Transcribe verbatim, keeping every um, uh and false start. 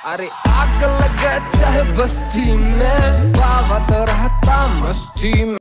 अरे आग लगे चाहे बस्ती में, बाबा तो रहता मस्ती में।